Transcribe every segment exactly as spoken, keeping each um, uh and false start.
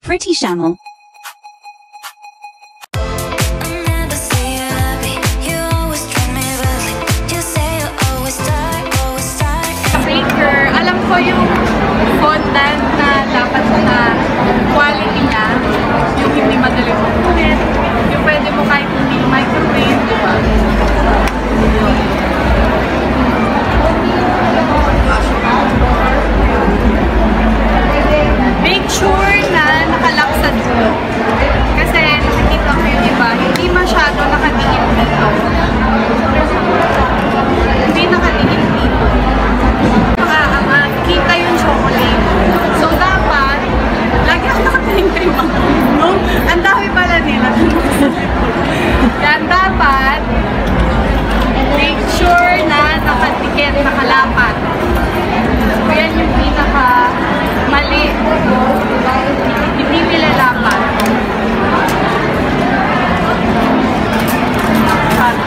Pretty Channel. Baker, alam ko yung fondant na dapat na quality niya, yung hindi madaling makulit, yung pwede mo kahit hindi microwave, di ba? Make sure na nakalock sa door. Kasi nakikita ko yung iba, hindi masyado nakatingin dito. Hindi nakatingin dito. Makaangat, kita yung chocolate. So dapat, lagi ako nakatingin kay Mama. No? Ang dami pala nila. Yan dapat, make sure na nakatikit, nakalapat. So yan yung pinaka mali. Hindi nilalapat.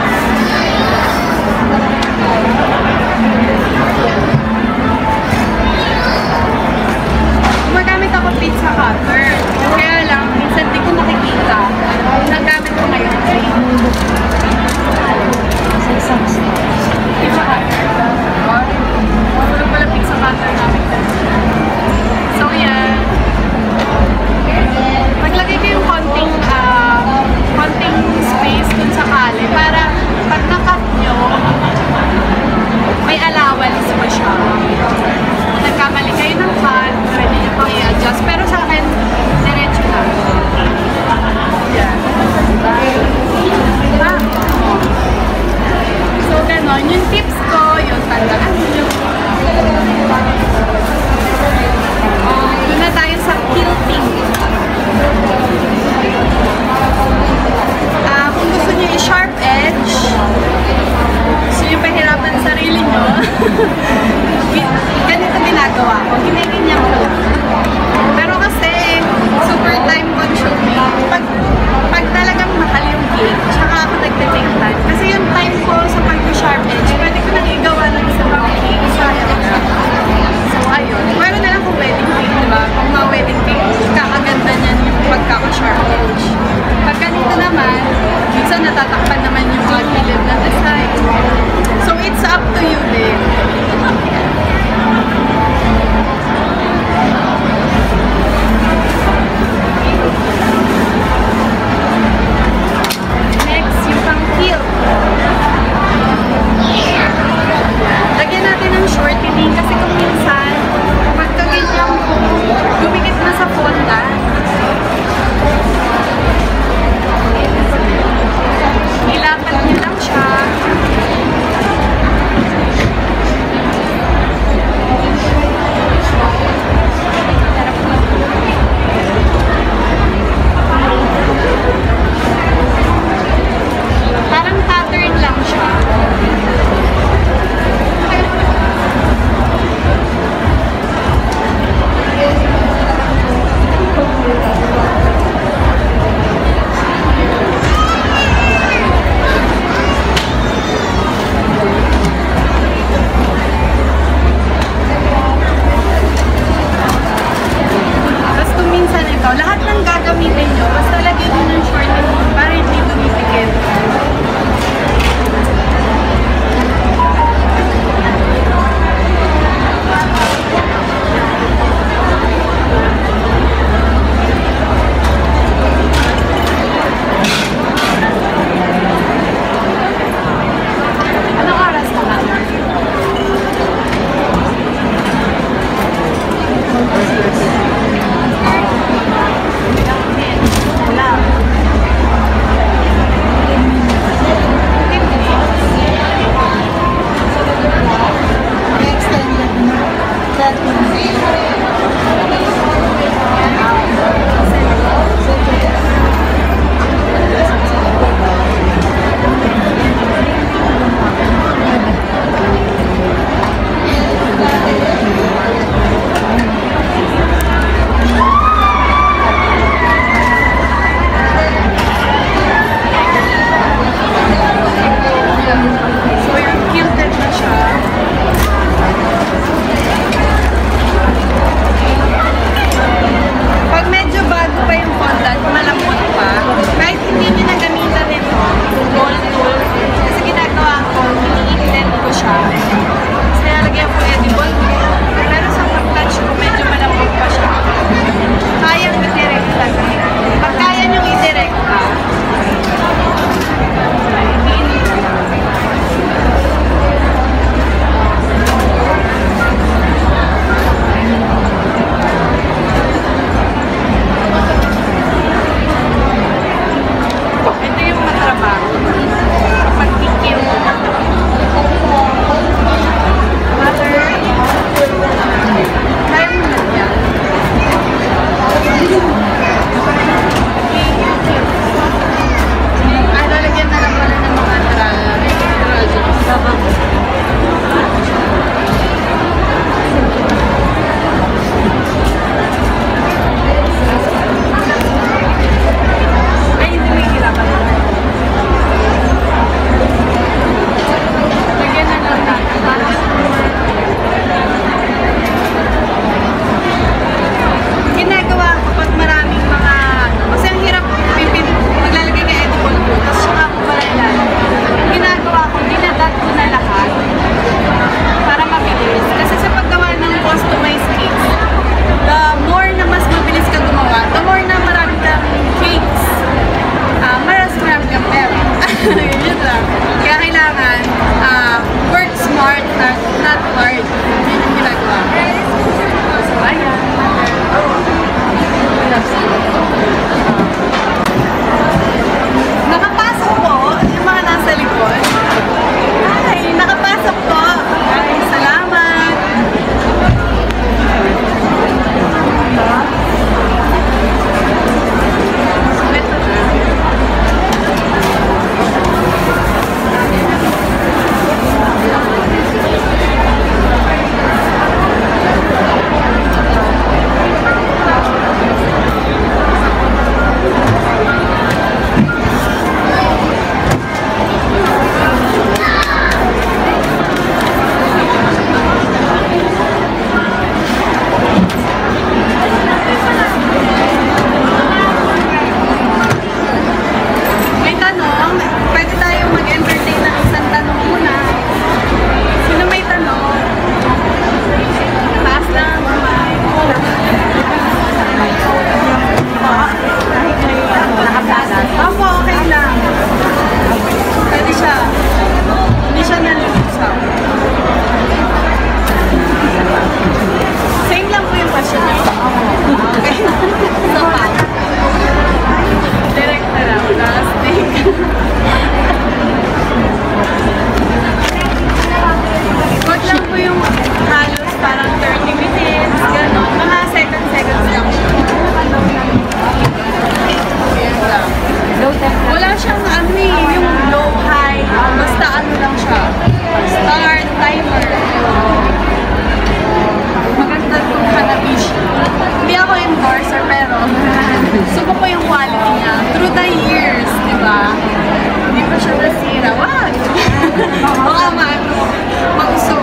ba? Hindi pa siya nasira. Wag! Baka maano, mausog.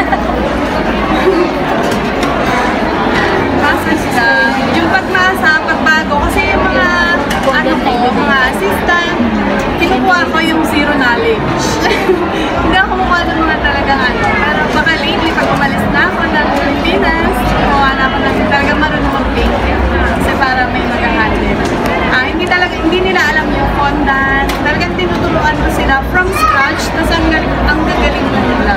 Masa siya. Yung pagmasa, pagbago, kasi yung mga, ano ko, mga assistant, kinukuha ko yung zero knowledge. Hindi ako kumukuha ng mga talagang ano. Pero baka lately, pag umalis na ako ng Pilipinas, kumuha na ako ng talagang marunong mag-bake. Kasi para may mag-handle. Ah, hindi talaga, hindi nila alam yung fondant. Talagang tinuturuan ko sila from scratch, tapos ang, ang gagaling na nila.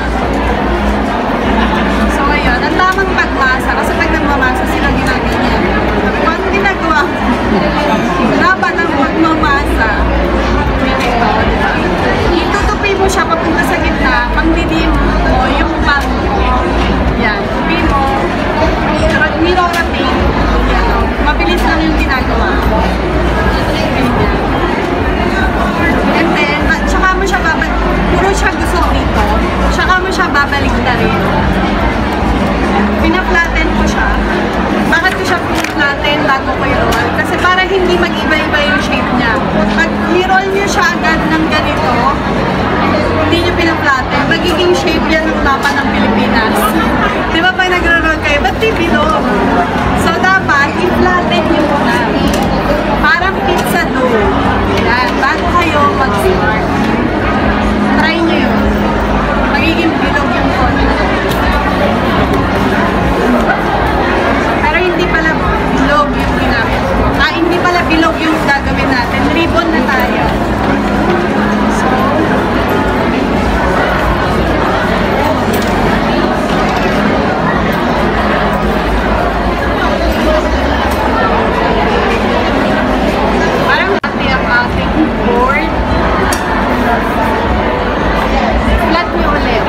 So ngayon, ang tamang pagmasa, kasi pag nagmamasa sila ginaganyan. Kung ano ginagawa ko, dapat ang pagmamasa, ito, diba? Itutupi mo siya papunta sa gitna, pangdidiin mo yung pang yan, tupi mo, niro-rating, mabilis lang yung ginagawa. And then, tsaka mo siya babalik, puro siya gusto dito, tsaka mo siya babalik na rin. Pina-flatten ko siya. Bakit ko siya pina-flatten bago ko i-roll? Kasi para hindi mag-iba-iba yung shape niya. Pag i-roll nyo siya agad ng ganito, hindi nyo pina-flatten, magiging shape yan ng mapa ng Pilipinas. Di ba pag nag-roll kayo, ba't di bilog? So dapat, i-flatten nyo muna. Parang pizza dough. Yan, bago kayo mag-start. Try nyo yun. Magiging bilog yung konti. Pero hindi pala bilog yung ginamit ko. Ah, hindi pala bilog yung gagawin natin. Ribbon na tayo. So, parang natin ang ating board. Flat nyo ulit.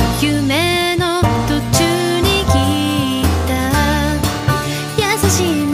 「優しい